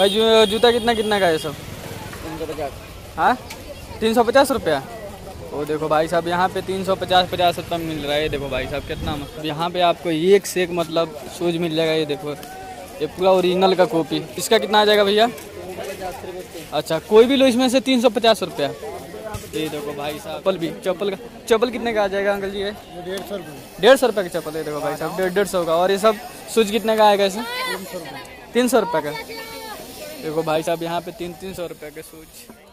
भाई जूता कितना कितना का है सब? 350। हाँ 350 रुपया। वो देखो भाई साहब यहाँ पे 350 रुपये मिल रहा है। ये देखो भाई साहब कितना मतलब यहाँ पे आपको एक से एक मतलब शूज मिल जाएगा। ये देखो ये पूरा ओरिजिनल का कॉपी। इसका कितना आ जाएगा भैया? 50 रुपये। अच्छा कोई भी लो इसमें से 350 रुपया। ये देखो भाई साहब चप्पल भी, चप्पल कितने का आ जाएगा अंकल जी? ये 150 रुपये। 150 रुपये का चप्पल। ये देखो भाई साहब 150 का। और ये सब शूज कितने का आएगा इसे? 300 रुपये। 300 रुपये का। देखो भाई साहब यहाँ पे 300 रुपये के शूज।